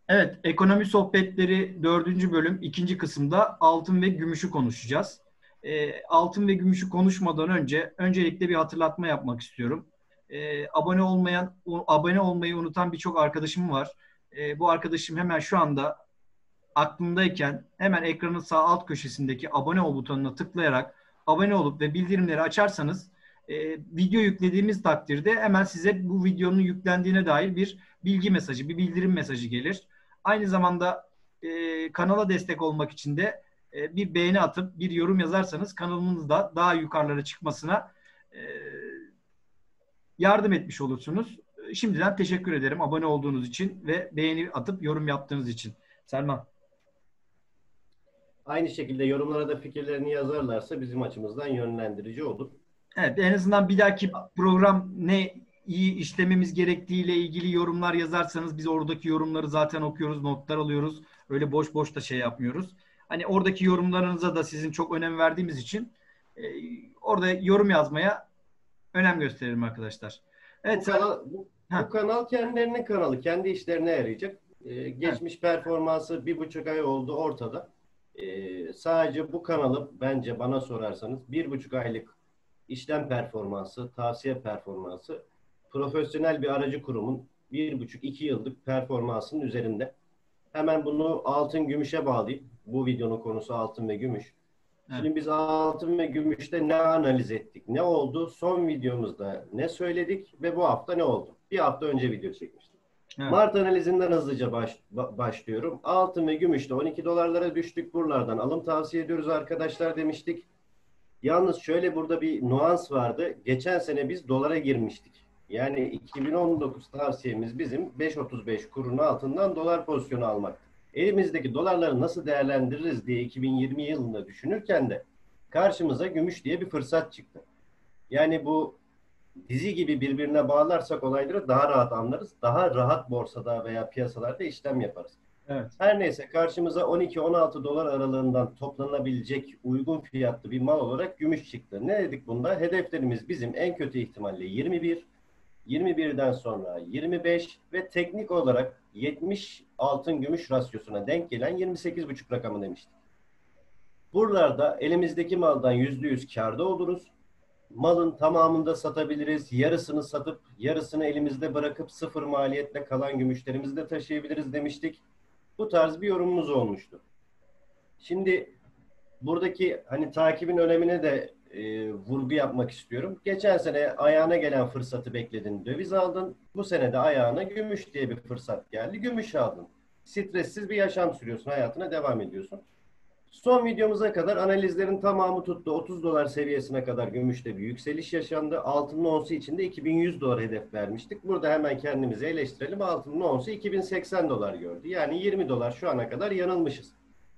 Evet, ekonomi sohbetleri dördüncü bölüm ikinci kısımda altın ve gümüşü konuşacağız. Altın ve gümüşü konuşmadan önce öncelikle bir hatırlatma yapmak istiyorum. Abone olmayı unutan birçok arkadaşım var. Bu arkadaşım hemen şu anda aklındayken hemen ekranın sağ alt köşesindeki abone ol butonuna tıklayarak abone olup ve bildirimleri açarsanız video yüklediğimiz takdirde hemen size bu videonun yüklendiğine dair bir bilgi mesajı, bir bildirim mesajı gelir. Aynı zamanda kanala destek olmak için de bir beğeni atıp bir yorum yazarsanız kanalımız da daha yukarılara çıkmasına e, yardım etmiş olursunuz. Şimdiden teşekkür ederim abone olduğunuz için ve beğeni atıp yorum yaptığınız için. Selma. Aynı şekilde yorumlara da fikirlerini yazarlarsa bizim açımızdan yönlendirici olur. Evet, en azından bir dahaki program ne iyi işlememiz gerektiğiyle ilgili yorumlar yazarsanız biz oradaki yorumları zaten okuyoruz, notlar alıyoruz. Öyle boş boş da şey yapmıyoruz. Hani oradaki yorumlarınıza da sizin çok önem verdiğimiz için e, orada yorum yazmaya önem gösterelim arkadaşlar. Evet, Bu sen, kanal bu, heh, bu kanal kendilerinin kanalı, kendi işlerine yarayacak. evet, Geçmiş performansı 1,5 ay oldu ortada. Sadece bu kanalı bence bana sorarsanız 1,5 aylık işlem performansı, tavsiye performansı, profesyonel bir aracı kurumun 1,5-2 yıllık performansının üzerinde. Hemen bunu altın gümüşe bağlayayım. Bu videonun konusu altın ve gümüş. evet, Şimdi biz altın ve gümüşte ne analiz ettik? Ne oldu? Son videomuzda ne söyledik ve bu hafta ne oldu? Bir hafta önce video çekmiştim. evet. Mart analizinden hızlıca başlıyorum. Altın ve gümüşte 12 dolarlara düştük. Buralardan alım tavsiye ediyoruz arkadaşlar demiştik. Yalnız şöyle burada bir nuans vardı. Geçen sene biz dolara girmiştik. Yani 2019 tavsiyemiz bizim 5.35 kurunun altından dolar pozisyonu almak. Elimizdeki dolarları nasıl değerlendiririz diye 2020 yılında düşünürken de karşımıza gümüş diye bir fırsat çıktı. Yani bu dizi gibi birbirine bağlarsak olayları daha rahat anlarız. Daha rahat borsada veya piyasalarda işlem yaparız. Evet. Her neyse karşımıza 12-16 dolar aralığından toplanabilecek uygun fiyatlı bir mal olarak gümüş çıktı. Ne dedik bunda? Hedeflerimiz bizim en kötü ihtimalle 21, 21'den sonra 25 ve teknik olarak 70 altın gümüş rasyosuna denk gelen 28,5 rakamı demiştik. Buralarda elimizdeki maldan %100 kârda oluruz. Malın tamamını da satabiliriz. Yarısını satıp yarısını elimizde bırakıp sıfır maliyetle kalan gümüşlerimizi de taşıyabiliriz demiştik. Bu tarz bir yorumumuz olmuştu. Şimdi buradaki hani takibin önemine de vurgu yapmak istiyorum. Geçen sene ayağına gelen fırsatı bekledin, döviz aldın. Bu sene de ayağına gümüş diye bir fırsat geldi, gümüş aldın. Stressiz bir yaşam sürüyorsun, hayatına devam ediyorsun. Son videomuza kadar analizlerin tamamı tuttu. 30 dolar seviyesine kadar gümüşte bir yükseliş yaşandı. Altının onsu için de 2100 dolar hedef vermiştik. Burada hemen kendimizi eleştirelim. Altının onsu 2080 dolar gördü. Yani 20 dolar şu ana kadar yanılmışız.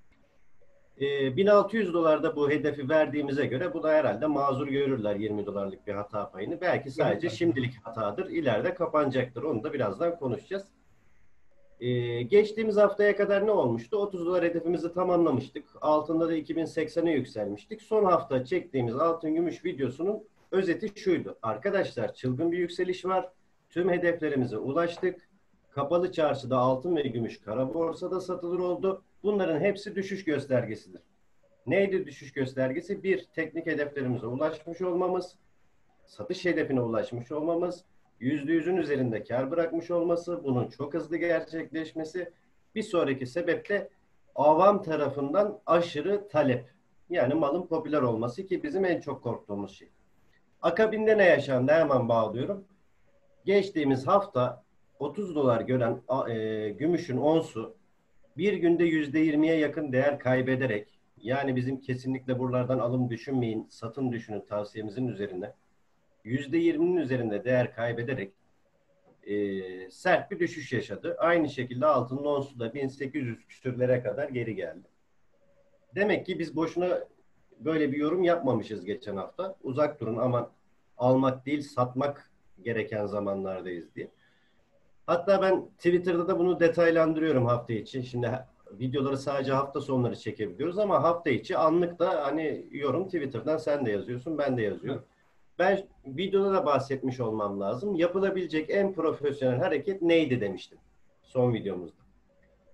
1600 dolarda bu hedefi verdiğimize göre bu da herhalde mazur görürler 20 dolarlık bir hata payını. Belki sadece Görürler. şimdilik hatadır. İleride kapanacaktır. Onu da birazdan konuşacağız. Geçtiğimiz haftaya kadar ne olmuştu? 30 dolar hedefimizi tamamlamıştık. Altında da 2080'e yükselmiştik. Son hafta çektiğimiz altın gümüş videosunun özeti şuydu. Arkadaşlar çılgın bir yükseliş var. Tüm hedeflerimize ulaştık. Kapalı çarşıda altın ve gümüş kara borsada satılır oldu. Bunların hepsi düşüş göstergesidir. Neydi düşüş göstergesi? Bir, teknik hedeflerimize ulaşmış olmamız, satış hedefine ulaşmış olmamız, %100'ün üzerinde kar bırakmış olması, bunun çok hızlı gerçekleşmesi, bir sonraki sebep de avam tarafından aşırı talep. Yani malın popüler olması ki bizim en çok korktuğumuz şey. Akabinde ne yaşandı hemen bağlıyorum. Geçtiğimiz hafta 30 dolar gören gümüşün onsu bir günde %20'ye yakın değer kaybederek, yani bizim kesinlikle buralardan alım düşünmeyin, satın düşünün tavsiyemizin üzerine %20'nin üzerinde değer kaybederek sert bir düşüş yaşadı. Aynı şekilde altının onsu da 1800 küsürlere kadar geri geldi. Demek ki biz boşuna böyle bir yorum yapmamışız geçen hafta. Uzak durun, aman almak değil satmak gereken zamanlardayız diye. Hatta ben Twitter'da da bunu detaylandırıyorum hafta için. Şimdi videoları sadece hafta sonları çekebiliyoruz ama hafta içi anlık da hani yorum Twitter'dan sen de yazıyorsun, ben de Evet. yazıyorum. Ben videoda da bahsetmiş olmam lazım. Yapılabilecek en profesyonel hareket neydi demiştim son videomuzda.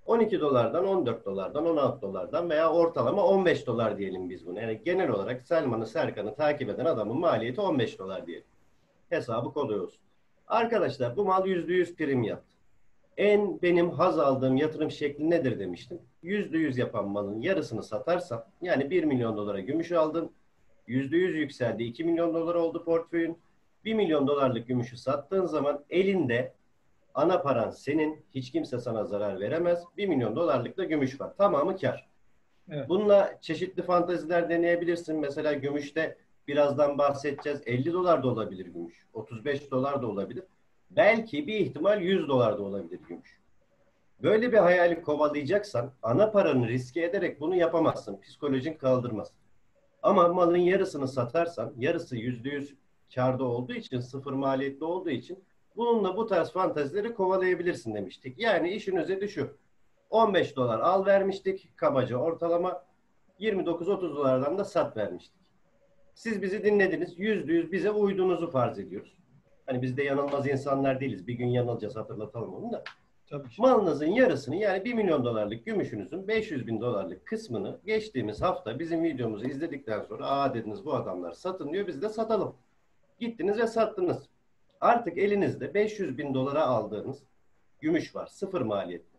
12 dolardan, 14 dolardan, 16 dolardan veya ortalama 15 dolar diyelim biz bunu. Yani genel olarak Selman'ı, Serkan'ı takip eden adamın maliyeti 15 dolar diyelim. Hesabı kolay olsun. Arkadaşlar bu mal %100 prim yaptı. En benim haz aldığım yatırım şekli nedir demiştim. %100 yapan malın yarısını satarsam, yani 1 milyon dolara gümüş aldın, %100 yükseldi, 2 milyon dolar oldu portföyün. 1 milyon dolarlık gümüşü sattığın zaman elinde ana paran senin, hiç kimse sana zarar veremez. 1 milyon dolarlık da gümüş var. Tamamı kar. Evet. Bununla çeşitli fantaziler deneyebilirsin. Mesela gümüşte birazdan bahsedeceğiz. 50 dolar da olabilir gümüş. 35 dolar da olabilir. Belki bir ihtimal 100 dolar da olabilir gümüş. Böyle bir hayali kovalayacaksan ana paranı riske ederek bunu yapamazsın. Psikolojin kaldırmaz. Ama malın yarısını satarsan, yarısı %100 kârda olduğu için, sıfır maliyetli olduğu için bununla bu tarz fantazileri kovalayabilirsin demiştik. Yani işin özeti şu. 15 dolar al vermiştik kabaca ortalama, 29-30 dolardan da sat vermiştik. Siz bizi dinlediniz, %100 bize uyduğunuzu farz ediyoruz. Hani biz de yanılmaz insanlar değiliz. Bir gün yanılacağız, hatırlatalım onu da. Tabii ki. Malınızın yarısını, yani 1 milyon dolarlık gümüşünüzün 500 bin dolarlık kısmını geçtiğimiz hafta bizim videomuzu izledikten sonra aa dediniz bu adamlar satın diyor, biz de satalım. Gittiniz ve sattınız. Artık elinizde 500 bin dolara aldığınız gümüş var. Sıfır maliyetli.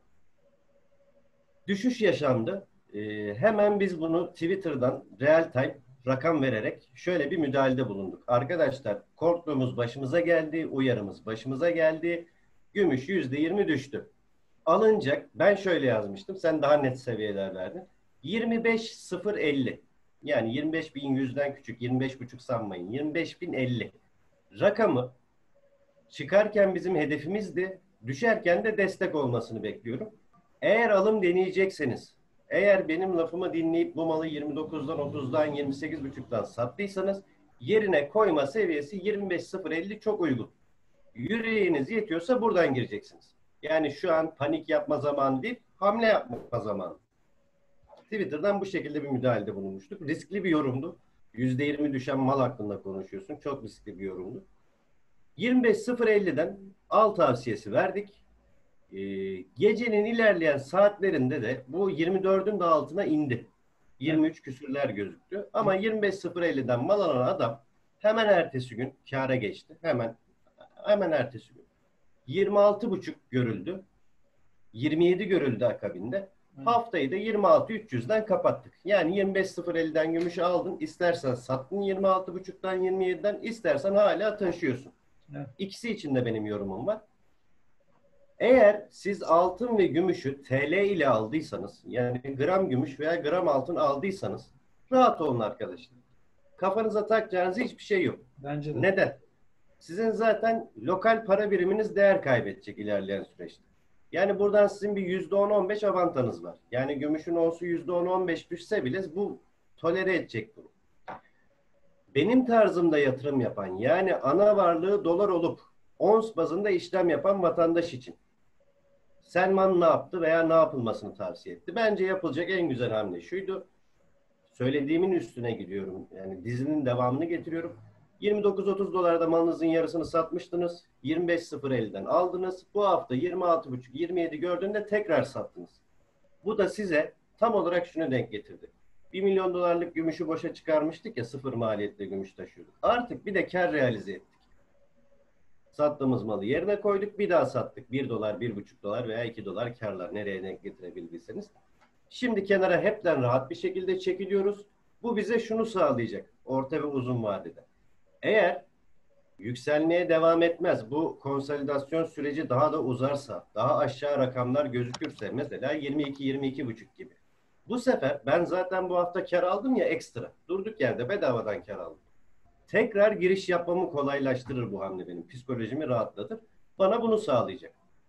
Düşüş yaşandı. Hemen biz bunu Twitter'dan real time rakam vererek şöyle bir müdahalede bulunduk. Arkadaşlar korktuğumuz başımıza geldi, uyarımız başımıza geldi. Gümüş %20 düştü. Alınacak, ben şöyle yazmıştım, sen daha net seviyeler verdin. 25.050, yani 25.100'den küçük, 25.5 sanmayın, 25.050 rakamı çıkarken bizim hedefimizdi, düşerken de destek olmasını bekliyorum. Eğer alım deneyecekseniz, eğer benim lafımı dinleyip bu malı 29'dan, 30'dan, 28.5'tan sattıysanız yerine koyma seviyesi 25.050 çok uygun. Yüreğiniz yetiyorsa buradan gireceksiniz. Yani şu an panik yapma zamanı değil, hamle yapma zamanı. Twitter'dan bu şekilde bir müdahalede bulunmuştuk. Riskli bir yorumdu. %20 düşen mal hakkında konuşuyorsun. Çok riskli bir yorumdu. 25.050'den al tavsiyesi verdik. Gecenin ilerleyen saatlerinde de bu 24'ün de altına indi. 23 küsürler gözüktü. Ama 25.050'den mal alan adam hemen ertesi gün kâra geçti. Hemen ertesi gün. 26,5 görüldü. 27 görüldü akabinde. Haftayı da 26.300'den kapattık. Yani 25.050'den gümüşü aldın. İstersen sattın 26.5'tan 27'den, istersen hala taşıyorsun. Evet. İkisi için de benim yorumum var. Eğer siz altın ve gümüşü TL ile aldıysanız, yani gram gümüş veya gram altın aldıysanız rahat olun arkadaşlar. Kafanıza takacağınız hiçbir şey yok. Bence de. Neden? Sizin zaten lokal para biriminiz değer kaybedecek ilerleyen süreçte. Yani buradan sizin bir %10-15 avantanız var. Yani gümüşün onsu %10-15 düşse bile bu tolere edecek bunu. Benim tarzımda yatırım yapan, yani ana varlığı dolar olup ons bazında işlem yapan vatandaş için Selman ne yaptı veya ne yapılmasını tavsiye etti? Bence yapılacak en güzel hamle şuydu. Söylediğimin üstüne gidiyorum. Yani dizinin devamını getiriyorum. 29-30 dolarda malınızın yarısını satmıştınız. 25.050'den aldınız. Bu hafta 26,5-27 gördüğünde tekrar sattınız. Bu da size tam olarak şunu denk getirdi. 1 milyon dolarlık gümüşü boşa çıkarmıştık ya, sıfır maliyetle gümüş taşıyorduk. Artık bir de kar realize ettik. Sattığımız malı yerine koyduk, bir daha sattık. 1 dolar, 1,5 dolar veya 2 dolar karlar, nereye denk getirebildiyseniz. Şimdi kenara hepten rahat bir şekilde çekiliyoruz. Bu bize şunu sağlayacak orta ve uzun vadede. Eğer yükselmeye devam etmez, bu konsolidasyon süreci daha da uzarsa, daha aşağı rakamlar gözükürse, mesela 22-22,5 gibi. Bu sefer ben zaten bu hafta kar aldım ya, ekstra. Durduk yerde bedavadan kar aldım. Tekrar giriş yapmamı kolaylaştırır bu hamle benim. Psikolojimi rahatlatır. Bana bunu sağlayacak.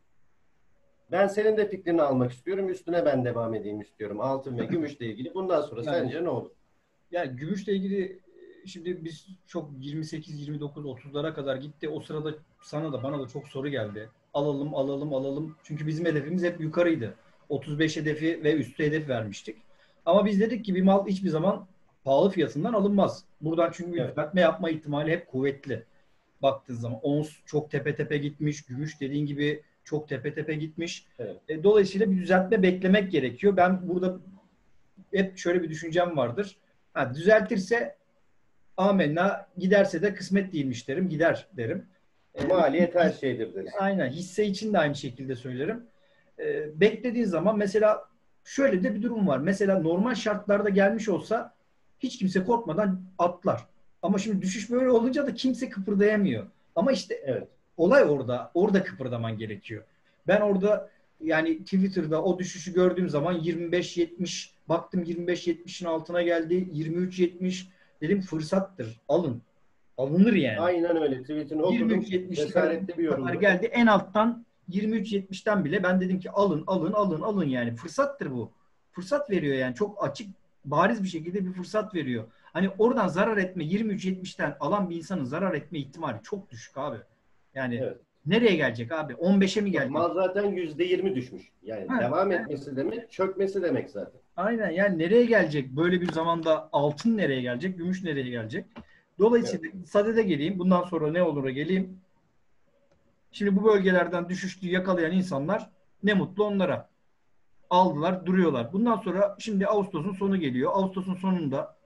Ben senin de fikrini almak istiyorum. Üstüne ben devam edeyim istiyorum. Altın ve gümüşle ilgili. Bundan sonra sence ne olur? Yani gümüşle ilgili şimdi biz çok 28, 29, 30'lara kadar gitti. O sırada sana da bana da çok soru geldi. Alalım, alalım, alalım. Çünkü bizim hedefimiz hep yukarıydı. 35 hedefi ve üstü hedef vermiştik. Ama biz dedik ki bir mal hiçbir zaman pahalı fiyatından alınmaz. Buradan çünkü yükseltme yapma ihtimali hep kuvvetli. Baktığın zaman ons çok tepe tepe gitmiş. Gümüş dediğin gibi Çok tepe tepe gitmiş. Evet. Dolayısıyla bir düzeltme beklemek gerekiyor. Ben burada hep şöyle bir düşüncem vardır. Ha, düzeltirse amenna, giderse de kısmet değilmiş derim. Gider derim. Maliyet her şeydir deriz. Aynen. Hisse için de aynı şekilde söylerim. Beklediğin zaman mesela şöyle de bir durum var. Mesela normal şartlarda gelmiş olsa hiç kimse korkmadan atlar. Ama şimdi düşüş böyle olunca da kimse kıpırdayamıyor. Ama işte Evet. olay orada. Orada kıpırdaman gerekiyor. Ben orada yani Twitter'da o düşüşü gördüğüm zaman 25-70 baktım, 25-70'in altına geldi. 23-70 dedim fırsattır. Alın. Alınır yani. Aynen öyle. Tweetini okudum. 23.70'lerden Cesaretli bir kadar yorumdu. geldi. En alttan 23.70'ten bile ben dedim ki alın alın alın alın yani. Fırsattır bu. Fırsat veriyor yani. Çok açık, bariz bir şekilde bir fırsat veriyor. Hani oradan zarar etme, 23.70'ten alan bir insanın zarar etme ihtimali çok düşük abi. Yani Evet. nereye gelecek abi? 15'e mi Bak, gelecek? mal zaten %20 düşmüş. Yani Ha, devam etmesi demek, çökmesi demek zaten. aynen, yani nereye gelecek? Böyle bir zamanda altın nereye gelecek? Gümüş nereye gelecek? Evet. Dolayısıyla sadede geleyim. Bundan sonra ne olur'a geleyim. Şimdi bu bölgelerden düşüşlüğü yakalayan insanlar ne mutlu onlara. Aldılar, duruyorlar. Bundan sonra şimdi Ağustos'un sonu geliyor. Ağustos'un sonunda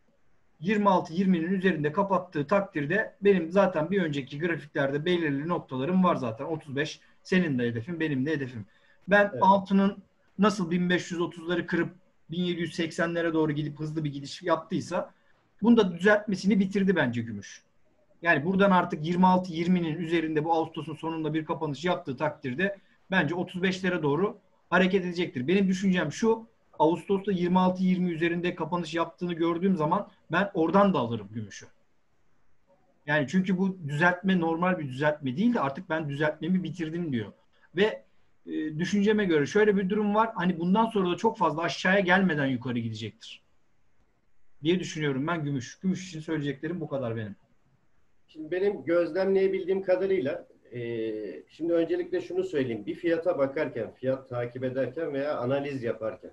26-20'nin üzerinde kapattığı takdirde benim zaten bir önceki grafiklerde belirli noktalarım var zaten. 35 senin de hedefin, benim de hedefim. Ben Evet. altının nasıl 1530'ları kırıp 1780'lere doğru gidip hızlı bir gidiş yaptıysa bunda düzeltmesini bitirdi bence gümüş. Yani buradan artık 26-20'nin üzerinde bu Ağustos'un sonunda bir kapanış yaptığı takdirde bence 35'lere doğru hareket edecektir. Benim düşüncem şu: Ağustos'ta 26-20 üzerinde kapanış yaptığını gördüğüm zaman ben oradan da alırım gümüşü. Yani çünkü bu düzeltme normal bir düzeltme değil de artık ben düzeltmemi bitirdim diyor. Ve düşünceme göre şöyle bir durum var. Hani bundan sonra da çok fazla aşağıya gelmeden yukarı gidecektir diye düşünüyorum ben gümüş. Gümüş için söyleyeceklerim bu kadar benim. Şimdi benim gözlemleyebildiğim kadarıyla şimdi öncelikle şunu söyleyeyim. Bir fiyata bakarken, fiyat takip ederken veya analiz yaparken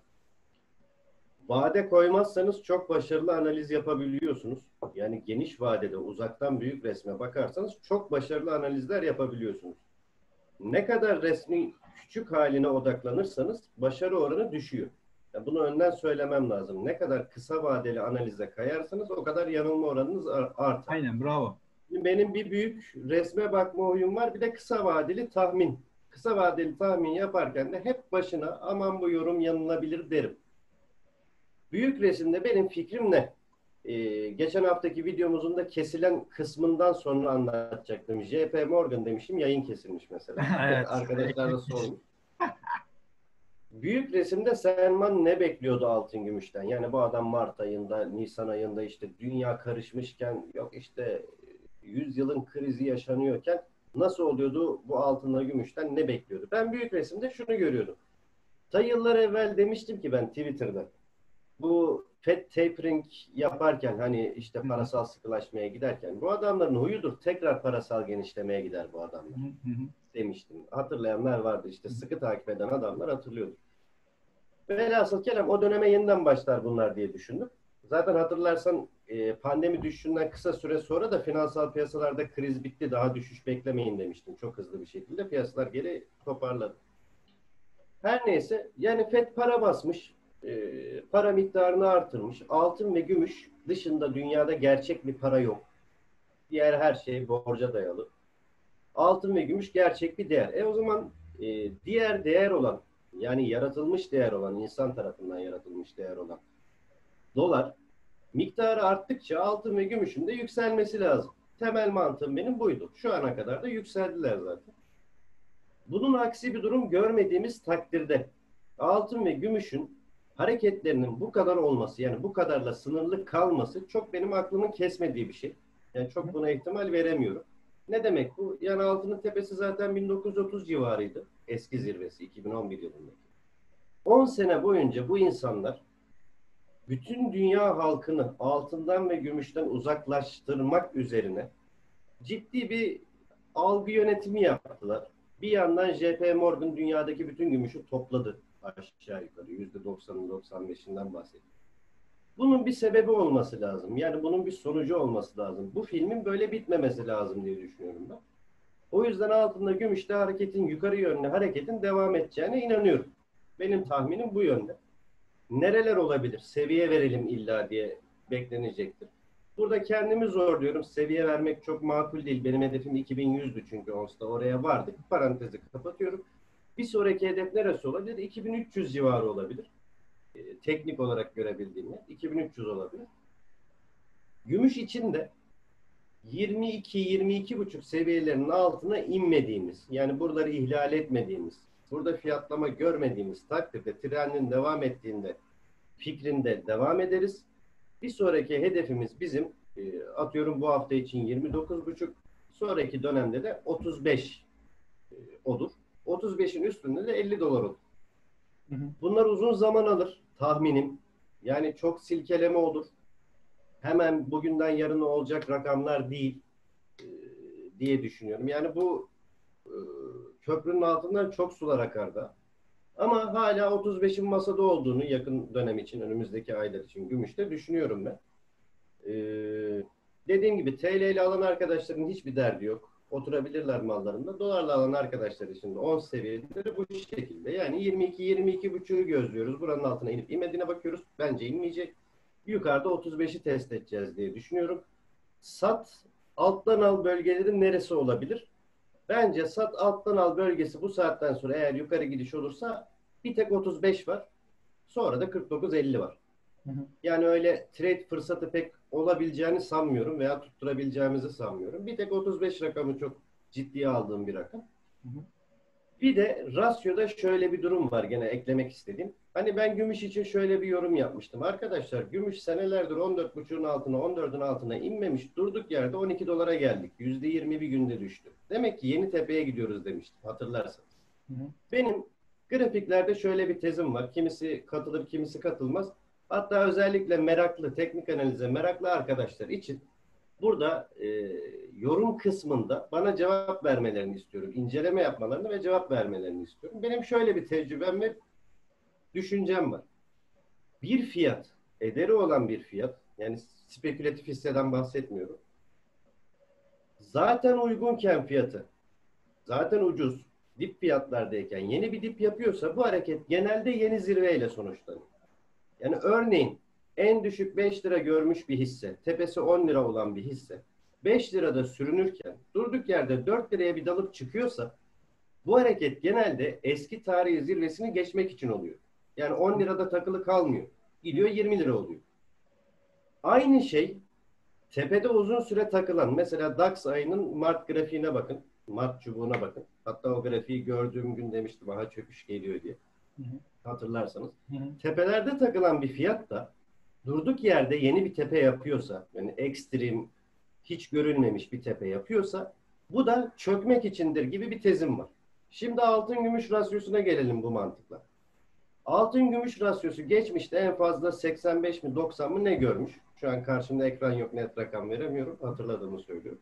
vade koymazsanız çok başarılı analiz yapabiliyorsunuz. Yani geniş vadede uzaktan büyük resme bakarsanız çok başarılı analizler yapabiliyorsunuz. Ne kadar resmin küçük haline odaklanırsanız başarı oranı düşüyor. Yani bunu önden söylemem lazım. Ne kadar kısa vadeli analize kayarsanız o kadar yanılma oranınız artar. Aynen, bravo. Benim bir büyük resme bakma huyum var. Bir de kısa vadeli tahmin. Kısa vadeli tahmin yaparken de hep başına aman bu yorum yanılabilir derim. Büyük resimde benim fikrim ne? Geçen haftaki videomuzun da kesilen kısmından sonra anlatacaktım. JP Morgan demişim, yayın kesilmiş mesela. Evet. Arkadaşlar da sormuş. Büyük resimde Selman ne bekliyordu altın gümüşten? Yani bu adam Mart ayında, Nisan ayında işte dünya karışmışken, yok işte 100 yılın krizi yaşanıyorken nasıl oluyordu bu altınla gümüşten, ne bekliyordu? Ben büyük resimde şunu görüyordum. Ta yıllar evvel demiştim ki ben Twitter'da, bu Fed tapering yaparken hani işte parasal sıkılaşmaya giderken bu adamların huyudur tekrar parasal genişlemeye gider bu adamlar demiştim. Hatırlayanlar vardı, işte sıkı takip eden adamlar hatırlıyordur. Velhasıl kelam o döneme yeniden başlar bunlar diye düşündüm. Zaten hatırlarsan pandemi düşüşünden kısa süre sonra da finansal piyasalarda kriz bitti, daha düşüş beklemeyin demiştim. Çok hızlı bir şekilde piyasalar geri toparladı. Her neyse, yani FED para basmış, para miktarını artırmış. Altın ve gümüş dışında dünyada gerçek bir para yok. Diğer her şey borca dayalı. Altın ve gümüş gerçek bir değer. O zaman diğer değer olan, yani yaratılmış değer olan, insan tarafından yaratılmış değer olan dolar miktarı arttıkça altın ve gümüşün de yükselmesi lazım. Temel mantığım benim buydu. Şu ana kadar da yükseldiler zaten. Bunun aksi bir durum görmediğimiz takdirde altın ve gümüşün hareketlerinin bu kadar olması, yani bu kadarla sınırlı kalması çok benim aklımın kesmediği bir şey. Yani çok buna ihtimal veremiyorum. Ne demek bu? Yani altının tepesi zaten 1930 civarıydı. Eski zirvesi 2011 yılındaki. 10 sene boyunca bu insanlar bütün dünya halkını altından ve gümüşten uzaklaştırmak üzerine ciddi bir algı yönetimi yaptılar. Bir yandan JP Morgan dünyadaki bütün gümüşü topladı aşağı yukarı. %90'ın 95'inden bahsediyor. Bunun bir sebebi olması lazım. Yani bunun bir sonucu olması lazım. Bu filmin böyle bitmemesi lazım diye düşünüyorum ben. O yüzden altında gümüşte hareketin, yukarı yönlü hareketin devam edeceğine inanıyorum. Benim tahminim bu yönde. Nereler olabilir? Seviye verelim illa diye beklenecektir. Burada kendimi zorluyorum. Seviye vermek çok makul değil. Benim hedefim 2100'dü çünkü onsta. Oraya vardık. Parantezi kapatıyorum. Bir sonraki hedef neresi olabilir? 2300 civarı olabilir. Teknik olarak görebildiğim yer. 2300 olabilir. Gümüş için de 22-22,5 seviyelerinin altına inmediğimiz, yani buraları ihlal etmediğimiz, burada fiyatlama görmediğimiz takdirde trendin devam ettiğinde fikrinde devam ederiz. Bir sonraki hedefimiz bizim atıyorum bu hafta için 29,5, sonraki dönemde de 35 olur. 35'in üstünde de 50 dolar olur. Bunlar uzun zaman alır tahminim. Yani çok silkeleme olur. Hemen bugünden yarına olacak rakamlar değil diye düşünüyorum. Yani bu köprünün altından çok sular akar da. Ama hala 35'in masada olduğunu yakın dönem için, önümüzdeki aylar için gümüşte düşünüyorum ben. Dediğim gibi TL ile alan arkadaşların hiçbir derdi yok. Oturabilirler mallarında. Dolarla alan arkadaşlar için de 10 seviyeleri bu şekilde. Yani 22-22,5'u gözlüyoruz. Buranın altına inip inmediğine bakıyoruz. Bence inmeyecek. Yukarıda 35'i test edeceğiz diye düşünüyorum. Sat alttan al bölgeleri neresi olabilir? Bence sat alttan al bölgesi bu saatten sonra eğer yukarı gidiş olursa bir tek 35 var. Sonra da 49-50 var. Yani öyle trade fırsatı pek olabileceğini sanmıyorum veya tutturabileceğimizi sanmıyorum. Bir tek 35 rakamı çok ciddiye aldığım bir rakam. Bir de rasyoda şöyle bir durum var gene eklemek istediğim. Hani ben gümüş için şöyle bir yorum yapmıştım. Arkadaşlar gümüş senelerdir 14,5'un altına 14'ün altına inmemiş. Durduk yerde 12 dolara geldik. %20 bir günde düştü. Demek ki yeni tepeye gidiyoruz demiştim hatırlarsanız. Benim grafiklerde şöyle bir tezim var. Kimisi katılır kimisi katılmaz. Hatta özellikle meraklı, teknik analize meraklı arkadaşlar için burada yorum kısmında bana cevap vermelerini istiyorum. İnceleme yapmalarını ve cevap vermelerini istiyorum. Benim şöyle bir tecrübem ve düşüncem var. Bir fiyat, ederi olan bir fiyat, yani spekülatif hisseden bahsetmiyorum. Zaten uygunken fiyatı, zaten ucuz, dip fiyatlardayken yeni bir dip yapıyorsa bu hareket genelde yeni zirveyle sonuçlanıyor. Yani örneğin en düşük 5 lira görmüş bir hisse, tepesi 10 lira olan bir hisse, 5 lirada sürünürken durduk yerde 4 liraya bir dalıp çıkıyorsa bu hareket genelde eski tarihi zirvesini geçmek için oluyor. Yani 10 lirada takılı kalmıyor. Gidiyor 20 lira oluyor. Aynı şey tepede uzun süre takılan, mesela DAX ayının Mart grafiğine bakın. Mart çubuğuna bakın. Hatta o grafiği gördüğüm gün demiştim aha çöküş geliyor diye. Hatırlarsanız. Tepelerde takılan bir fiyat da durduk yerde yeni bir tepe yapıyorsa, yani ekstrem, hiç görülmemiş bir tepe yapıyorsa bu da çökmek içindir gibi bir tezim var. Şimdi altın gümüş rasyosuna gelelim bu mantıkla. Altın gümüş rasyosu geçmişte en fazla 85 mi 90 mı ne görmüş? Şu an karşımda ekran yok, net rakam veremiyorum. Hatırladığımı söylüyorum.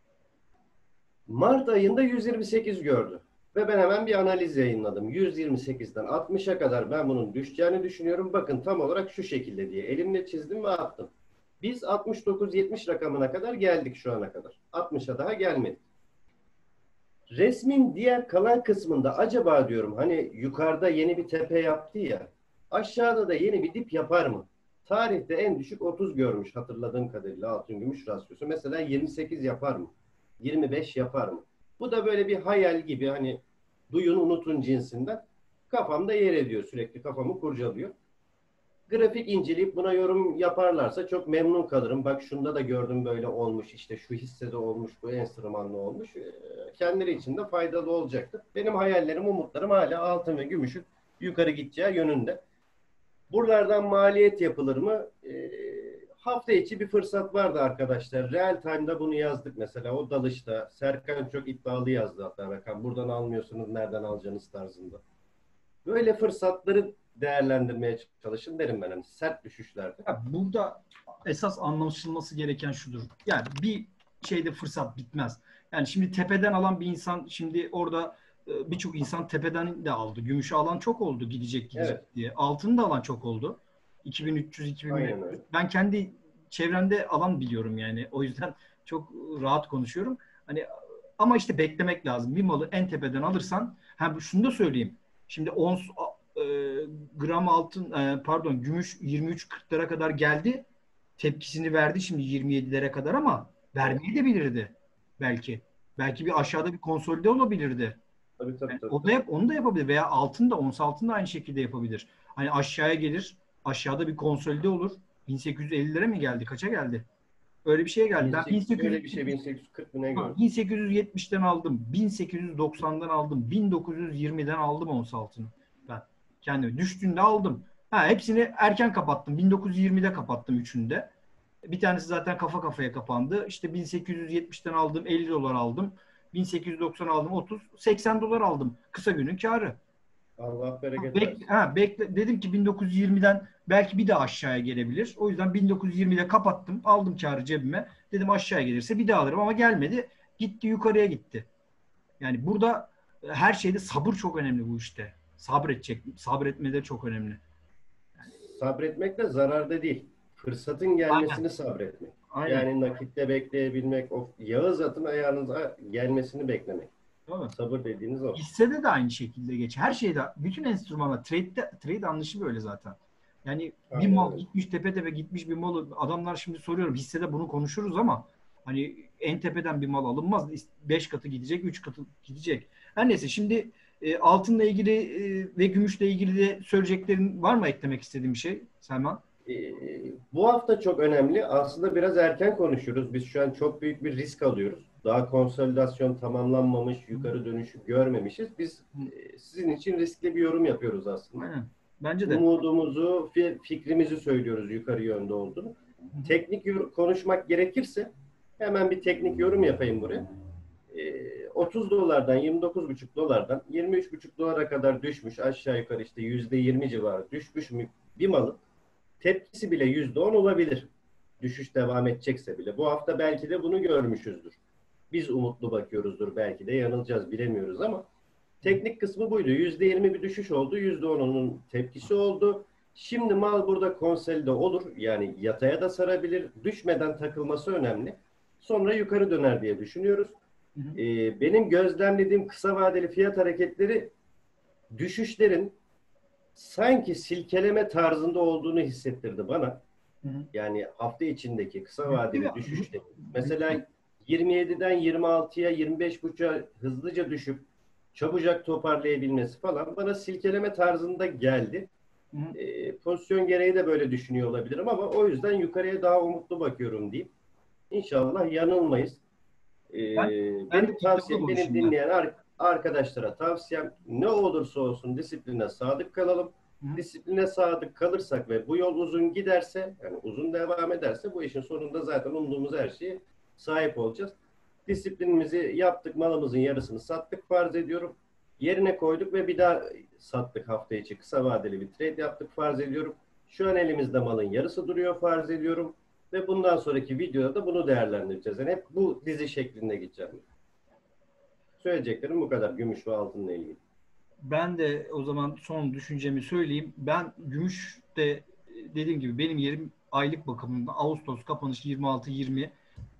Mart ayında 128 gördü. Ve ben hemen bir analiz yayınladım. 128'den 60'a kadar ben bunun düşeceğini düşünüyorum. Bakın tam olarak şu şekilde diye. Elimle çizdim ve attım. Biz 69-70 rakamına kadar geldik şu ana kadar. 60'a daha gelmedik. Resmin diğer kalan kısmında acaba diyorum hani yukarıda yeni bir tepe yaptı ya. Aşağıda da yeni bir dip yapar mı? Tarihte en düşük 30 görmüş hatırladığım kadarıyla altın gümüş rasyosu. Mesela 28 yapar mı? 25 yapar mı? Bu da böyle bir hayal gibi hani duyun unutun cinsinden kafamda yer ediyor, sürekli kafamı kurcalıyor. Grafik inceleyip buna yorum yaparlarsa çok memnun kalırım. Bak şunda da gördüm böyle olmuş, işte şu hissede olmuş, bu enstrümanla olmuş. Kendileri için de faydalı olacaktır. Benim hayallerim, umutlarım hala altın ve gümüşün yukarı gideceği yönünde. Buralardan maliyet yapılır mı? Hafta içi bir fırsat vardı arkadaşlar. Real time'da bunu yazdık mesela. O dalışta Serkan çok iddialı yazdı hatta rakam. Buradan almıyorsunuz, nereden alacaksınız tarzında. Böyle fırsatları değerlendirmeye çalışın derim ben. Hani sert düşüşlerde. Ya burada esas anlaşılması gereken şudur. Yani bir şeyde fırsat bitmez. Yani şimdi tepeden alan bir insan, şimdi orada birçok insan tepeden de aldı. Gümüşü alan çok oldu, gidecek Evet. diye. Altını da alan çok oldu. 2300, Aynen 2500. öyle. Ben kendi çevremde alan biliyorum yani. O yüzden çok rahat konuşuyorum. Hani Ama işte beklemek lazım. Bir malı en tepeden alırsan, şunu da söyleyeyim. Şimdi e, gram altın, pardon, gümüş 23-40'lara kadar geldi. Tepkisini verdi şimdi 27'lere kadar, ama Evet. vermeyi de bilirdi belki. Belki bir aşağıda bir konsolide olabilirdi. Tabii tabii Yani tabii. o da onu da yapabilir, veya altın da, ons altın da aynı şekilde yapabilir. Hani aşağıya gelir, aşağıda bir konsolide olur. 1850'lere mi geldi? Kaça geldi? Öyle bir şeye geldi. Ben 1800 öyle bir şey 1870, 1840 mı ne gördüm. 1870'ten aldım, 1890'dan aldım, 1920'den aldım ons altını. Ben kendimi düştüğünde aldım. Hepsini erken kapattım. 1920'de kapattım üçünde. Bir tanesi zaten kafa kafaya kapandı. İşte 1870'ten aldım, 50 dolar aldım. 1890 aldım, 30, 80 dolar aldım. Kısa günün karı. Allah bereket versin. Bekle, dedim ki 1920'den belki bir daha aşağıya gelebilir. O yüzden 1920'de kapattım. Aldım karı cebime. Dedim aşağıya gelirse bir daha alırım, ama gelmedi. Gitti, yukarıya gitti. Yani burada her şeyde sabır çok önemli bu işte. Sabredecek. Sabretme de çok önemli. Sabretmek de zararda değil. Fırsatın Aynen. gelmesini sabretmek. Aynen. Yani nakitte bekleyebilmek, o yağız atın ayağınıza gelmesini beklemek. Değil mi? Sabır dediğiniz o. Hissede de aynı şekilde geç. Her şeyde, bütün enstrümana, trade anlayışı böyle zaten. Yani bir Aynen mal öyle. gitmiş, tepe tepe gitmiş bir malı, adamlar, şimdi soruyorum, hissede bunu konuşuruz ama hani en tepeden bir mal alınmaz. 5 katı gidecek, 3 katı gidecek. Her neyse, şimdi altınla ilgili ve gümüşle ilgili de söyleyeceklerin var mı, eklemek istediğim bir şey Selman? Ee, Bu hafta çok önemli. Aslında biraz erken konuşuyoruz. Biz şu an çok büyük bir risk alıyoruz. Daha konsolidasyon tamamlanmamış, yukarı dönüşü görmemişiz. Biz sizin için riskli bir yorum yapıyoruz aslında. Aynen. Bence de. Umudumuzu, fikrimizi söylüyoruz yukarı yönde olduğunu. Teknik konuşmak gerekirse hemen bir teknik yorum yapayım buraya. 30 dolardan 29,5 dolardan 23,5 dolara kadar düşmüş, aşağı yukarı işte %20 civarı düşmüş bir malın tepkisi bile %10 olabilir. Düşüş devam edecekse bile. Bu hafta belki de bunu görmüşüzdür. Biz umutlu bakıyoruzdur. Belki de yanılacağız, bilemiyoruz ama teknik kısmı buydu. %20 bir düşüş oldu. %10'unun tepkisi oldu. Şimdi mal burada konsolide olur. Yani yataya da sarabilir. Düşmeden takılması önemli. Sonra yukarı döner diye düşünüyoruz. Hı hı. Benim gözlemlediğim kısa vadeli fiyat hareketleri düşüşlerin sanki silkeleme tarzında olduğunu hissettirdi bana. Hı hı. Yani hafta içindeki kısa Bitti mi? vadeli düşüşte. Bitti. Mesela 27'den 26'ya 25,5'a hızlıca düşüp çabucak toparlayabilmesi falan bana silkeleme tarzında geldi. Hı hı. Pozisyon gereği de böyle düşünüyor olabilirim ama o yüzden yukarıya daha umutlu bakıyorum diyeyim. İnşallah yanılmayız. Ben, ben de Benim iddialı tavsiyem, benim konuşayım ben. dinleyen arkadaşlara tavsiyem ne olursa olsun disipline sadık kalalım. Hı hı. Disipline sadık kalırsak ve bu yol uzun giderse, yani uzun devam ederse bu işin sonunda zaten umduğumuz her şeye sahip olacağız. Disiplinimizi yaptık, malımızın yarısını sattık farz ediyorum. Yerine koyduk ve bir daha sattık hafta içi. Kısa vadeli bir trade yaptık farz ediyorum. Şu an elimizde malın yarısı duruyor farz ediyorum. Ve bundan sonraki videoda da bunu değerlendireceğiz. Yani hep bu dizi şeklinde gideceğim. Söyleyeceklerim bu kadar gümüş ve altınla ilgili. Ben de o zaman son düşüncemi söyleyeyim. Ben gümüşte, dediğim gibi, benim yerim aylık bakımında Ağustos kapanışı 26-20.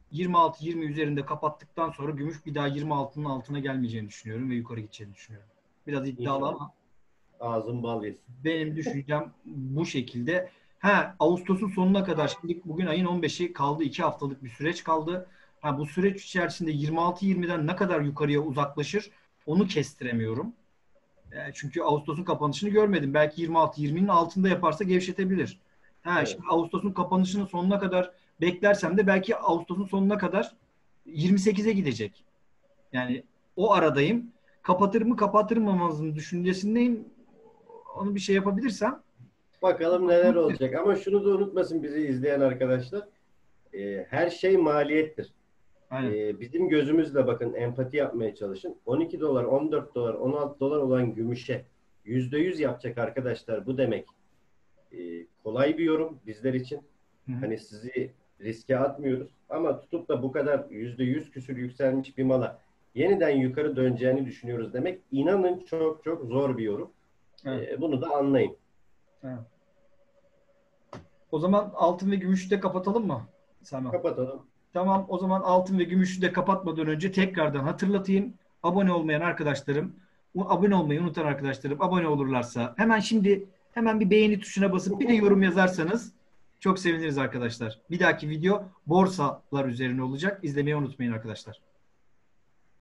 26-20 üzerinde kapattıktan sonra gümüş bir daha 26'nın altına gelmeyeceğini düşünüyorum ve yukarı gideceğini düşünüyorum. Biraz iddialı İnşallah. ama Ağzın bal yesin. benim düşüncem bu şekilde. Ağustos'un sonuna kadar, şimdi bugün ayın 15'i kaldı. 2 haftalık bir süreç kaldı. Bu süreç içerisinde 26-20'den ne kadar yukarıya uzaklaşır onu kestiremiyorum. Çünkü Ağustos'un kapanışını görmedim. Belki 26-20'nin altında yaparsa gevşetebilir. Evet. Şimdi Ağustos'un kapanışının sonuna kadar beklersem de belki Ağustos'un sonuna kadar 28'e gidecek. Yani o aradayım. Kapatır mı kapatırmamazın düşüncesindeyim. Onu bir şey yapabilirsem. Bakalım neler olacak. Ama şunu da unutmasın bizi izleyen arkadaşlar. Her şey maliyettir. Aynen. Bizim gözümüzle bakın, empati yapmaya çalışın. 12 dolar, 14 dolar, 16 dolar olan gümüşe %100 yapacak arkadaşlar. Bu demek kolay bir yorum bizler için. Hı hı. Hani sizi riske atmıyoruz. Ama tutup da bu kadar %100 küsür yükselmiş bir mala yeniden yukarı döneceğini düşünüyoruz demek. İnanın çok çok zor bir yorum. Evet. Bunu da anlayın. Evet. O zaman altın ve gümüşü de kapatalım mı Selman? Kapatalım. Tamam, o zaman altın ve gümüşü de kapatmadan önce tekrardan hatırlatayım. Abone olmayan arkadaşlarım, abone olmayı unutan arkadaşlarım abone olurlarsa hemen şimdi hemen bir beğeni tuşuna basıp bir de yorum yazarsanız çok seviniriz arkadaşlar. Bir dahaki video borsalar üzerine olacak. İzlemeyi unutmayın arkadaşlar.